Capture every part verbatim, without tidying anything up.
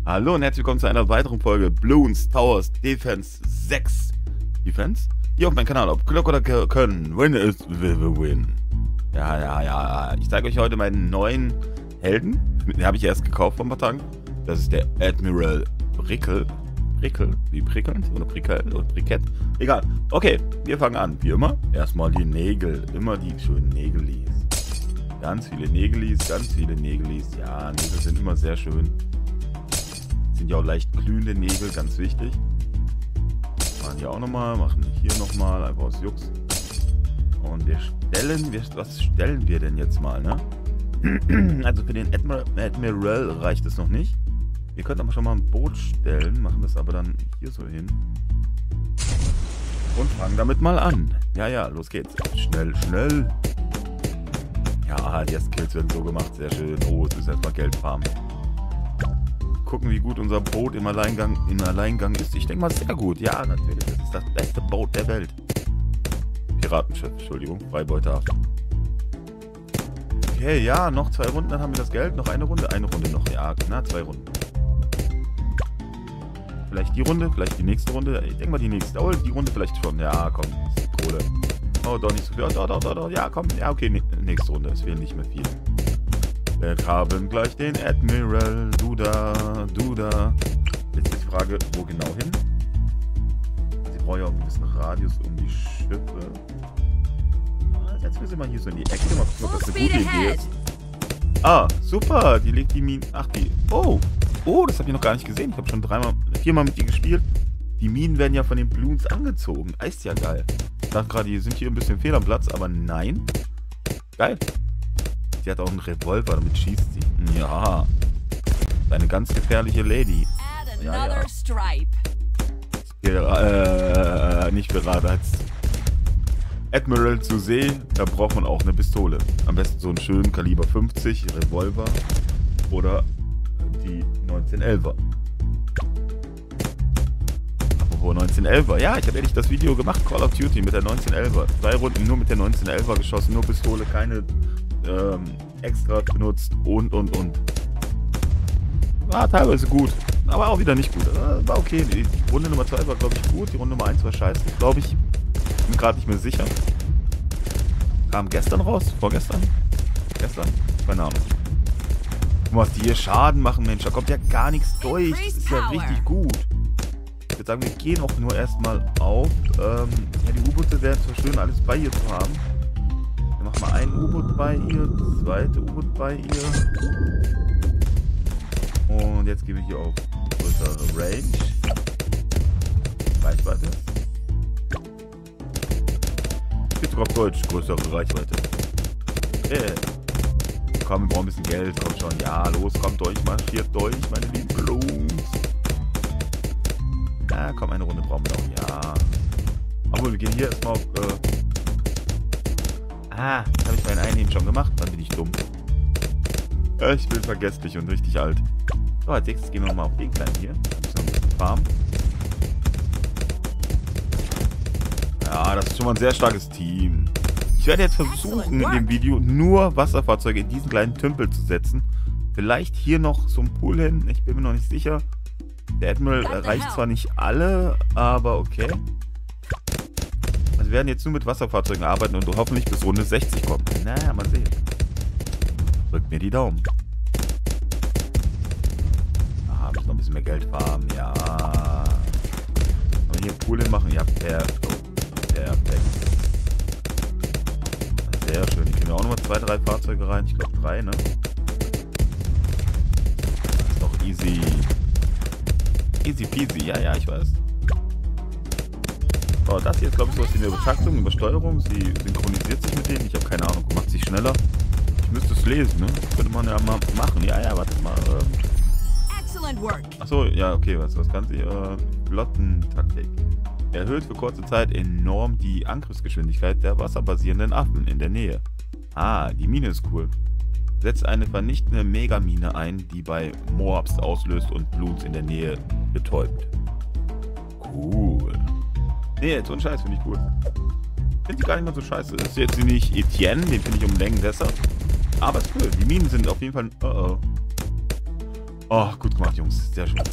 Hallo und herzlich willkommen zu einer weiteren Folge Bloons Towers Defense sechs. Defense? Hier auf meinem Kanal, ob Glück oder Können. Win is win. Ja, ja, ja. Ich zeige euch heute meinen neuen Helden. Den habe ich erst gekauft vor ein paar Tagen. Das ist der Admiral Brickel. Brickel? Wie prickelnd? Oder Prickel? Oder Brikett? Egal. Okay, wir fangen an. Wie immer. Erstmal die Nägel. Immer die schönen Nägelis. Ganz viele Nägelis, ganz viele Nägelis. Ja, Nägel sind immer sehr schön. Sind ja auch leicht glühende Nägel, ganz wichtig. Machen hier auch nochmal, machen hier nochmal, einfach aus Jux. Und wir stellen, wir, was stellen wir denn jetzt mal, ne? Also für den Admiral, Admiral reicht es noch nicht. Wir könnten aber schon mal ein Boot stellen, machen das aber dann hier so hin. Und fangen damit mal an. Ja, ja, los geht's. Schnell, schnell. Ja, die ersten Kills werden so gemacht, sehr schön. Oh, es ist erstmal Geld farmen. Gucken, wie gut unser Boot im Alleingang, im Alleingang ist. Ich denke mal sehr gut. Ja, natürlich. Das ist das beste Boot der Welt. Piratenschiff, Entschuldigung. Freibeuterhaft. Okay, ja, noch zwei Runden, dann haben wir das Geld. Noch eine Runde, eine Runde noch. Ja, na, zwei Runden. Vielleicht die Runde, vielleicht die nächste Runde. Ich denke mal die nächste. Oh, die Runde vielleicht schon. Ja, komm, das ist Kohle. Oh, doch nicht so viel. Oh, doch, doch, doch, doch. Ja, komm. Ja, okay, nächste Runde. Es fehlen nicht mehr viel. Wir haben gleich den Admiral. Du da, du da. Jetzt ist die Frage, wo genau hin? Sie brauchen ja auch einen gewissen Radius um die Schiffe. Jetzt müssen wir mal hier so in die Ecke. Mal gucken, ob das eine gute Idee ist. Ah, super. Die legt die Minen. Ach, die. Oh. Oh, das habe ich noch gar nicht gesehen. Ich habe schon dreimal, viermal mit ihr gespielt. Die Minen werden ja von den Bloons angezogen. Ist ja geil. Ich dachte gerade, die sind hier ein bisschen fehl am Platz, aber nein. Geil. Sie hat auch einen Revolver, damit schießt sie. Ja. Eine ganz gefährliche Lady. Ja, ja. Äh, nicht gerade als Admiral zu See, da braucht man auch eine Pistole. Am besten so einen schönen Kaliber fünfzig Revolver oder die neunzehnelfer. Apropos neunzehnelfer. Ja, ich habe ehrlich das Video gemacht, Call of Duty mit der neunzehnelfer. Zwei Runden nur mit der neunzehnelfer geschossen, nur Pistole, keine ähm, extra benutzt und und und. War teilweise gut, aber auch wieder nicht gut. War okay. Die Runde Nummer zwei war, glaube ich, gut. Die Runde Nummer eins war scheiße, glaube ich. Bin gerade nicht mehr sicher. Kam gestern raus? Vorgestern? Gestern? Keine Ahnung. Guck mal, was die hier Schaden machen, Mensch. Da kommt ja gar nichts durch. Das ist ja richtig gut. Ich würde sagen, wir gehen auch nur erstmal auf. Ähm, ja, die U-Boote wären zwar schön, alles bei ihr zu haben. Dann machen wir ein U-Boot bei ihr, das zweite U-Boot bei ihr. Und jetzt gehen wir hier auf größere Range. Reichweite. Geht sogar auf Deutsch, größere Reichweite. Yeah. Komm, wir brauchen ein bisschen Geld, kommt schon. Ja, los, kommt durch, marschiert durch, meine lieben Bloons. Ja, komm, eine Runde brauchen wir noch. Ja. Obwohl, wir gehen hier erstmal auf. Äh ah, das habe ich meinen Einnehmen schon gemacht, dann bin ich dumm. Ja, ich bin vergesslich und richtig alt. So, als nächstes gehen wir nochmal auf den kleinen hier. Ein bisschen Farm. Ja, das ist schon mal ein sehr starkes Team. Ich werde jetzt versuchen, in dem Video nur Wasserfahrzeuge in diesen kleinen Tümpel zu setzen. Vielleicht hier noch so ein Pool hin. Ich bin mir noch nicht sicher. Der Admiral erreicht zwar nicht alle, aber okay. Also wir werden jetzt nur mit Wasserfahrzeugen arbeiten und hoffentlich bis Runde sechzig kommen. Naja, mal sehen. Drückt mir die Daumen. Ah, müssen noch ein bisschen mehr Geld farmen. Ja. Und hier einen Pool hin machen. Ja, perfekt. Perfekt. Sehr schön. Ich kriege auch nochmal zwei, drei Fahrzeuge rein. Ich glaube drei, ne? Das ist doch easy. Easy peasy. Ja, ja, ich weiß. So, das hier ist, glaube ich, sowas wie eine Betaktung, Übersteuerung. Sie synchronisiert sich mit denen. Ich habe keine Ahnung, macht sich schneller. Ich müsste es lesen, ne? Das könnte man ja mal machen. Ja, ja, warte mal. Achso, ja, okay, was, was kann sie? Äh, Flottentaktik. Erhöht für kurze Zeit enorm die Angriffsgeschwindigkeit der wasserbasierenden Affen in der Nähe. Ah, die Mine ist cool. Setzt eine vernichtende Megamine ein, die bei Mobs auslöst und Bloons in der Nähe betäubt. Cool. Nee, jetzt so ein Scheiß finde ich cool. Finde ich gar nicht mal so scheiße. Das ist jetzt nicht Etienne, den finde ich um Längen besser. Aber ist cool. Die Minen sind auf jeden Fall... Oh oh. Oh, gut gemacht, Jungs. Sehr schön.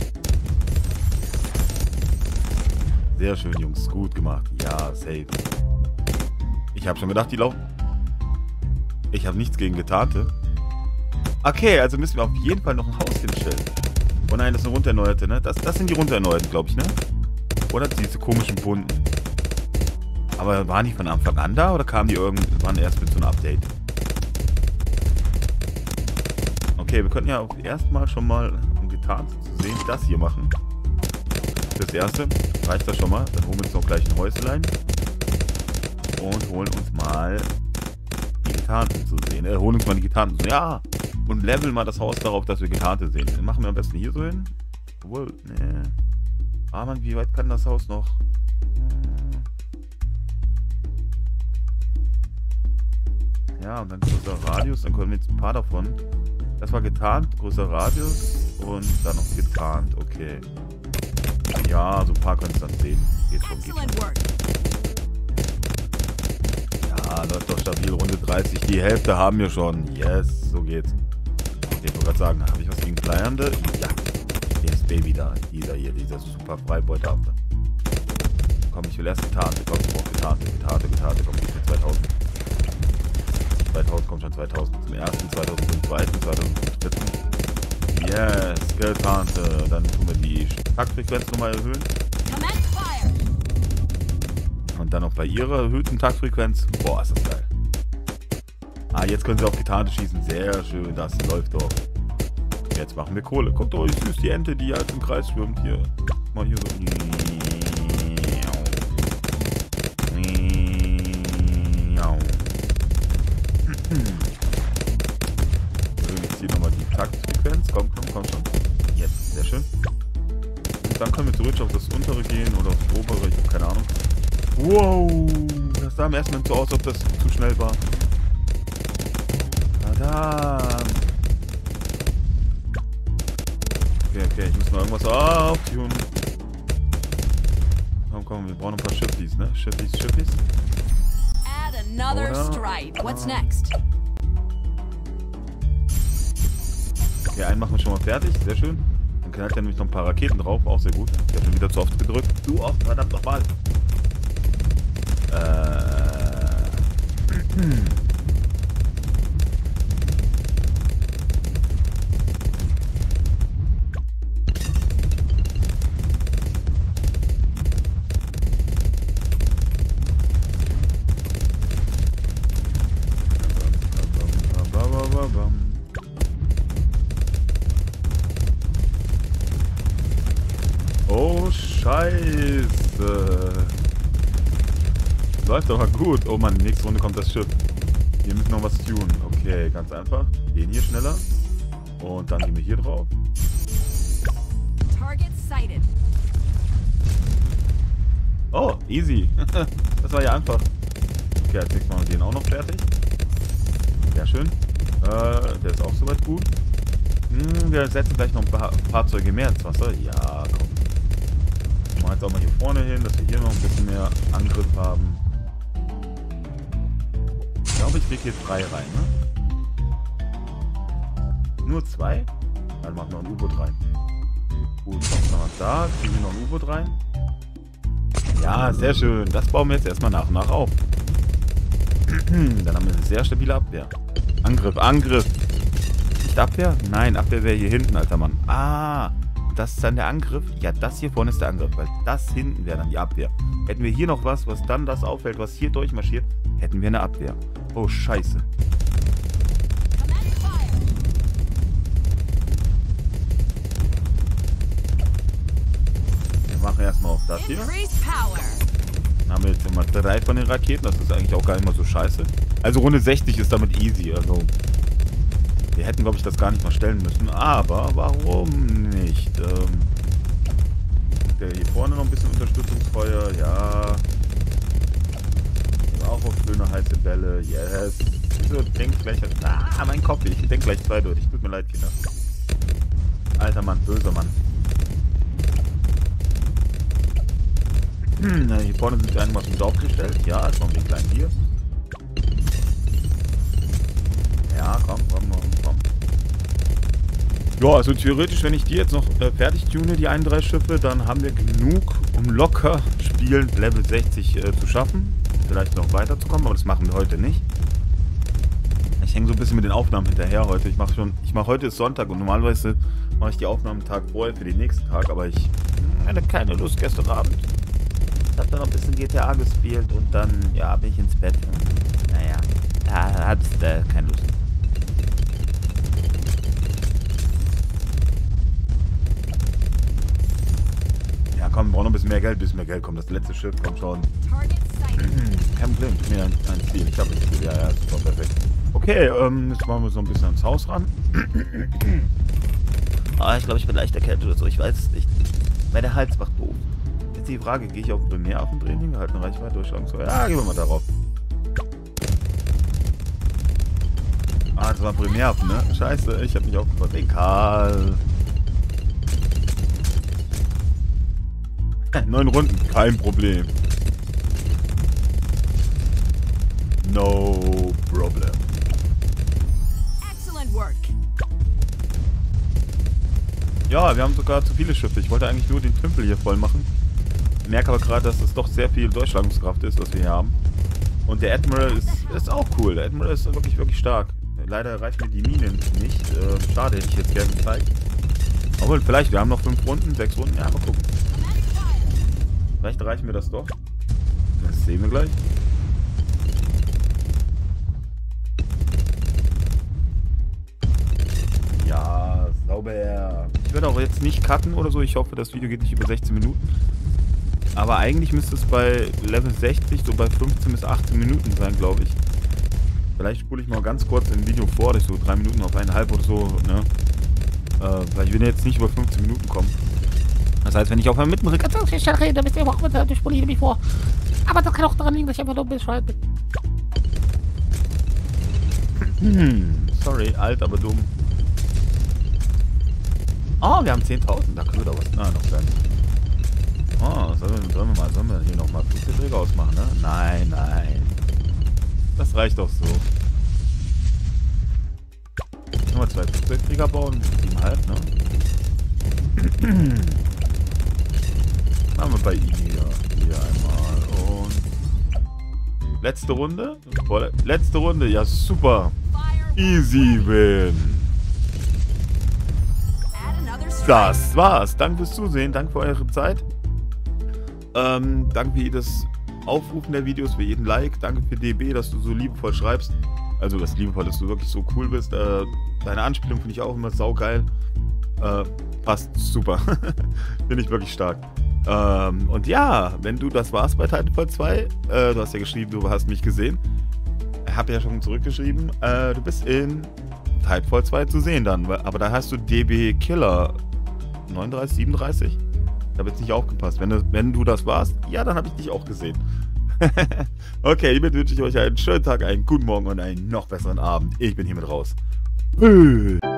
Sehr schön, Jungs. Gut gemacht. Ja, safe. Ich habe schon gedacht, die laufen. Ich habe nichts gegen Getarnte. Okay, also müssen wir auf jeden Fall noch ein Haus hinstellen. Oh nein, das ist eine runtererneuerte, ne? Das, das sind die runtererneuerten, glaube ich, ne? Oder diese komischen bunten. Aber waren die von Anfang an da oder kamen die irgendwann erst mit so einem Update? Okay, wir könnten ja auch erstmal schon mal, um getarnt zu sehen, das hier machen. Das erste. Reicht das schon mal? Dann holen wir uns noch gleich ein Häuslein. Und holen uns mal die Getarnten zu sehen. Äh, holen uns mal die Getarnten zu sehen. Ja! Und leveln mal das Haus darauf, dass wir Getarnte sehen. Den machen wir am besten hier so hin. Obwohl, ne. Ah, Mann, wie weit kann das Haus noch? Ja, und dann größer Radius. Dann können wir jetzt ein paar davon. Das war getarnt, größer Radius. Und dann noch getarnt. Okay. Ja, so ein paar können es dann sehen. Geht schon, geht schon. Ja, läuft doch stabil. Runde dreißig. Die Hälfte haben wir schon. Yes, so geht's. Okay, ich wollte gerade sagen, habe ich was gegen Bleiernde? Ja. Hier ist Baby da. Dieser hier, dieser super Freibeuter. Komm, ich will erst Getarnte. Komm, ich brauche Getarnte, Getarnte, Getarnte. Komm, ich will zweitausend. zweitausend kommt schon zweitausend zum ersten, zweitausend zum zweiten, zweitausend zum dritten. Yes, Getarnte. Dann tun wir die Taktfrequenz nochmal erhöhen. Und dann noch bei ihrer erhöhten Taktfrequenz. Boah, ist das geil. Ah, jetzt können sie auf Getarnte schießen. Sehr schön, das läuft doch. Jetzt machen wir Kohle. Kommt doch, ich süß die Ente, die halt im Kreis schwimmt hier. Mal hier so. Jetzt hier nochmal die Taktfrequenz. Komm, komm, komm schon. Jetzt, sehr schön. Und dann können wir theoretisch auf das untere gehen oder auf das obere, ich habe keine Ahnung. Wow, das sah im ersten Moment so aus, als ob das zu schnell war. Verdammt. Okay, okay, ich muss noch irgendwas auftun. Komm, komm, wir brauchen ein paar Schiffis, ne? Schiffis, Schiffis. Add another stripe. What's next? Okay, einen machen wir schon mal fertig, sehr schön. Dann knallt er nämlich noch ein paar Raketen drauf, auch sehr gut. Ich habe schon wieder zu oft gedrückt. Zu oft, verdammt nochmal. Äh. Oh, Scheiße. Läuft aber gut. Oh Mann, nächste Runde kommt das Schiff. Wir müssen noch was tun. Okay, ganz einfach. Den hier schneller. Und dann gehen wir hier drauf. Oh, easy. Das war ja einfach. Okay, als nächstes machen wir den auch noch fertig. Sehr schön. Äh, der ist auch soweit gut. Hm, wir setzen gleich noch ein paar Fahrzeuge mehr ins Wasser. Ja, komm. Wir machen jetzt auch mal hier vorne hin, dass wir hier noch ein bisschen mehr Angriff haben. Ich glaube, ich kriege hier drei rein, ne? Nur zwei? Dann machen wir noch ein U-Boot rein. Gut, kommt noch da. Kriegen wir noch ein U-Boot rein. Ja, sehr schön. Das bauen wir jetzt erstmal nach und nach auf. Dann haben wir eine sehr stabile Abwehr. Angriff, Angriff. Nicht Abwehr? Nein, Abwehr wäre hier hinten, alter Mann. Ah, das ist dann der Angriff. Ja, das hier vorne ist der Angriff, weil das hinten wäre dann die Abwehr. Hätten wir hier noch was, was dann das auffällt, was hier durchmarschiert, hätten wir eine Abwehr. Oh, scheiße. Wir machen erstmal auf das hier. Dann haben wir jetzt immer drei von den Raketen. Das ist eigentlich auch gar nicht mal so scheiße. Also Runde sechzig ist damit easy. Also wir hätten, glaube ich, das gar nicht mal stellen müssen. Aber warum nicht? Ähm, okay, hier vorne noch ein bisschen Unterstützungsfeuer. Ja. Auch auf schöne heiße Bälle. Yes. Wieso denkt gleich... Ah, mein Kopf. Ich denke gleich zweideutig. Tut mir leid, Kinder. Alter Mann, böser Mann. Hm, hier vorne sind wir einigermaßen aufgestellt. Ja, jetzt machen wir klein hier. Ja, komm, komm, komm, komm. Ja, also theoretisch, wenn ich die jetzt noch äh, fertig tune, die einen drei Schiffe, dann haben wir genug, um locker spielend Level sechzig äh, zu schaffen. Vielleicht noch weiterzukommen, aber das machen wir heute nicht. Ich hänge so ein bisschen mit den Aufnahmen hinterher heute. Ich mache schon, ich mache heute ist Sonntag und normalerweise mache ich die Aufnahmen einen Tag vorher für den nächsten Tag, aber ich hatte keine Lust gestern Abend. Ich habe dann noch ein bisschen G T A gespielt und dann, ja, bin ich ins Bett. Und, naja, da hat es äh, keine Lust. Ja, komm, wir brauchen noch ein bisschen mehr Geld, ein bisschen mehr Geld kommt. Das letzte Schiff kommt schon. Kein Problem, ich bin ja ein, ein Ziel. Ich habe ein Ziel, ja, ja, das war perfekt. Okay, ähm, jetzt machen wir so ein bisschen ans Haus ran. Ah, ich glaube, ich bin leicht erkältet oder so, ich weiß es nicht. Weil der Hals macht doof. Jetzt die Frage, gehe ich auf Primärwaffentraining? Halt eine Reichweite durchschlagen soll. Ja, gehen wir mal darauf. Ah, das war Primärwaffen, ne? Scheiße, ich habe mich aufgepasst. Egal. Neun Runden, kein Problem. No problem. Excellent work. Ja, wir haben sogar zu viele Schiffe. Ich wollte eigentlich nur den Tümpel hier voll machen. Ich merke aber gerade, dass es doch sehr viel Durchschlagungskraft ist, was wir hier haben. Und der Admiral ist, ist auch cool. Der Admiral ist wirklich, wirklich stark. Leider reicht mir die Mine nicht. Äh, schade, hätte ich jetzt gerne gezeigt. Obwohl, vielleicht, wir haben noch fünf Runden, sechs Runden. Ja, mal gucken. Vielleicht reichen wir das doch. Das sehen wir gleich. Ja, sauber. Ich werde auch jetzt nicht cutten oder so. Ich hoffe, das Video geht nicht über sechzehn Minuten. Aber eigentlich müsste es bei Level sechzig so bei fünfzehn bis achtzehn Minuten sein, glaube ich. Vielleicht spule ich mal ganz kurz ein Video vor, dass ich so drei Minuten auf eineinhalb oder so, ne? Äh, weil ich will jetzt nicht über fünfzehn Minuten kommen. Das heißt, wenn ich auf einem mitten Regattungsstelle rede, dann wisst ihr aber auch, dann spule ich nämlich vor. Aber das kann auch daran liegen, dass ich einfach nur ein bisschen bin. Hm, sorry, alt, aber dumm. Oh, wir haben zehntausend, da können wir doch was. Na, noch gar nicht. Oh, sollen wir, sollen wir mal, sollen wir hier nochmal Flugzeugträger ausmachen, ne? Nein, nein. Das reicht doch so. Nochmal zwei Flugzeugträger bauen, siebenhalb, ne? Machen wir bei ihm hier. Hier einmal und... Letzte Runde? Letzte Runde, ja super. Easy win. Das war's. Danke fürs Zusehen, danke für eure Zeit. Ähm, danke für jedes Aufrufen der Videos, für jeden Like. Danke für D B, dass du so liebevoll schreibst. Also das liebevoll, dass du wirklich so cool bist. Äh, deine Anspielung finde ich auch immer saugeil. Äh, passt super. Finde ich wirklich stark. Ähm, und ja, wenn du das warst bei Titanfall zwei, äh, du hast ja geschrieben, du hast mich gesehen. Ich habe ja schon zurückgeschrieben, äh, du bist in Titanfall zwei zu sehen dann. Aber da hast du D B Killer neununddreißig, siebenunddreißig. Ich habe jetzt nicht aufgepasst. Wenn du, wenn du das warst, ja, dann habe ich dich auch gesehen. Okay, hiermit wünsche ich euch einen schönen Tag, einen guten Morgen und einen noch besseren Abend. Ich bin hiermit raus. Äh.